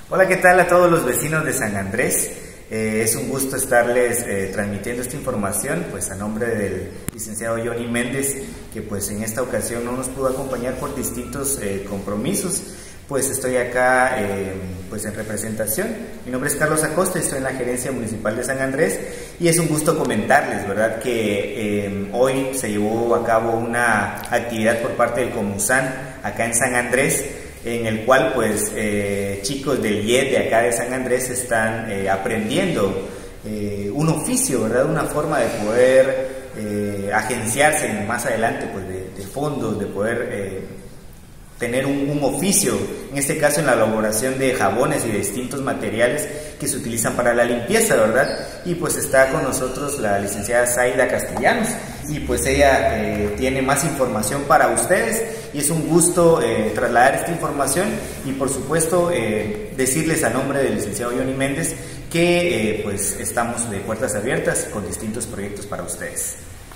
Hola, ¿qué tal a todos los vecinos de San Andrés? Es un gusto estarles transmitiendo esta información, pues a nombre del licenciado Johnny Méndez, que pues en esta ocasión no nos pudo acompañar por distintos compromisos. Pues estoy acá pues en representación. Mi nombre es Carlos Acosta, estoy en la Gerencia Municipal de San Andrés y es un gusto comentarles, ¿verdad?, que hoy se llevó a cabo una actividad por parte del Comusan acá en San Andrés, en el cual pues chicos del IED de acá de San Andrés están aprendiendo un oficio, ¿verdad?, una forma de poder agenciarse más adelante pues de fondos, de poder tener un oficio, en este caso en la elaboración de jabones y de distintos materiales que se utilizan para la limpieza, ¿verdad? Y pues está con nosotros la licenciada Zaida Castellanos y pues ella tiene más información para ustedes y es un gusto trasladar esta información y por supuesto decirles a nombre del licenciado Johnny Méndez que pues estamos de puertas abiertas con distintos proyectos para ustedes.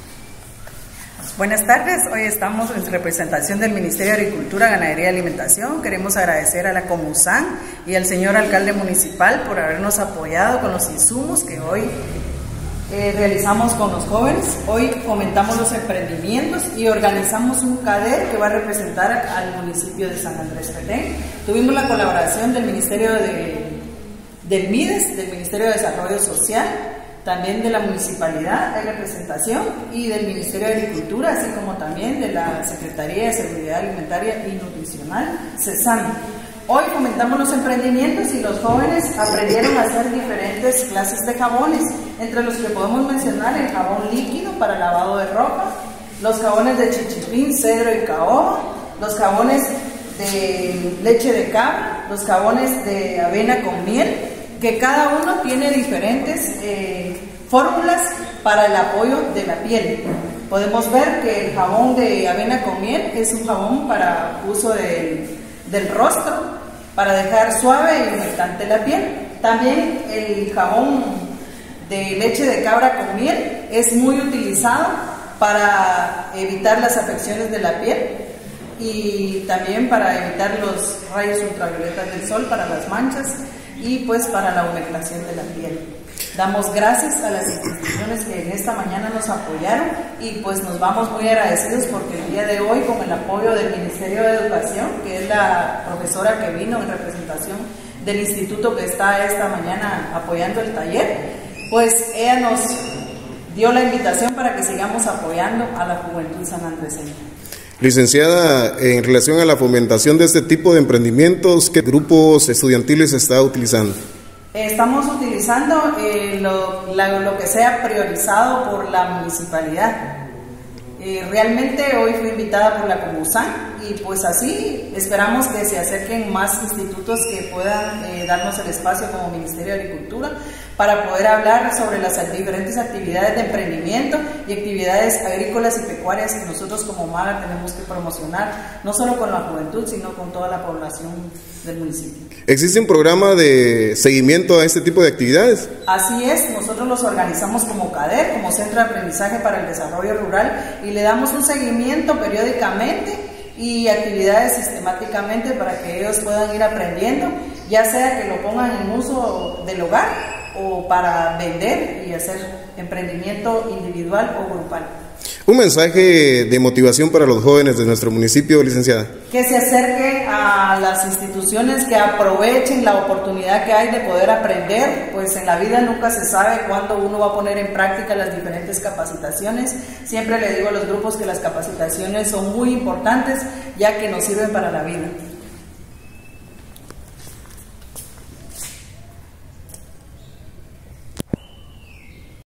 Buenas tardes, hoy estamos en representación del Ministerio de Agricultura, Ganadería y Alimentación. Queremos agradecer a la Comusan y al señor alcalde municipal por habernos apoyado con los insumos que hoy realizamos con los jóvenes. Hoy fomentamos los emprendimientos y organizamos un CADER que va a representar al municipio de San Andrés Petén. Tuvimos la colaboración del Ministerio del MIDES, del Ministerio de Desarrollo Social, también de la municipalidad hay representación y del Ministerio de Agricultura, así como también de la Secretaría de Seguridad Alimentaria y Nutricional, CESAM. Hoy fomentamos los emprendimientos y los jóvenes aprendieron a hacer diferentes clases de jabones, entre los que podemos mencionar el jabón líquido para lavado de ropa, los jabones de chichipín, cedro y caoba, los jabones de leche de cabra, los jabones de avena con miel, que cada uno tiene diferentes fórmulas para el apoyo de la piel. Podemos ver que el jabón de avena con miel es un jabón para uso del rostro, para dejar suave y humectante la piel. También el jabón de leche de cabra con miel es muy utilizado para evitar las afecciones de la piel y también para evitar los rayos ultravioletas del sol, para las manchas y pues para la humectación de la piel. Damos gracias a las instituciones que en esta mañana nos apoyaron y pues nos vamos muy agradecidos porque el día de hoy, con el apoyo del Ministerio de Educación, que es la profesora que vino en representación del instituto que está esta mañana apoyando el taller, pues ella nos dio la invitación para que sigamos apoyando a la juventud sanandreseña. Licenciada, en relación a la fomentación de este tipo de emprendimientos, ¿qué grupos estudiantiles está utilizando? Estamos utilizando lo que sea priorizado por la municipalidad. Realmente hoy fui invitada por la Comusan y pues así esperamos que se acerquen más institutos que puedan darnos el espacio como Ministerio de Agricultura para poder hablar sobre las diferentes actividades de emprendimiento y actividades agrícolas y pecuarias que nosotros como MAGA tenemos que promocionar, no solo con la juventud, sino con toda la población del municipio. ¿Existe un programa de seguimiento a este tipo de actividades? Así es, nosotros los organizamos como CADER, como Centro de Aprendizaje para el Desarrollo Rural, y le damos un seguimiento periódicamente y actividades sistemáticamente para que ellos puedan ir aprendiendo, ya sea que lo pongan en uso del hogar o para vender y hacer emprendimiento individual o grupal. Un mensaje de motivación para los jóvenes de nuestro municipio, licenciada. Que se acerquen a las instituciones, que aprovechen la oportunidad que hay de poder aprender, pues en la vida nunca se sabe cuándo uno va a poner en práctica las diferentes capacitaciones. Siempre le digo a los grupos que las capacitaciones son muy importantes, ya que nos sirven para la vida.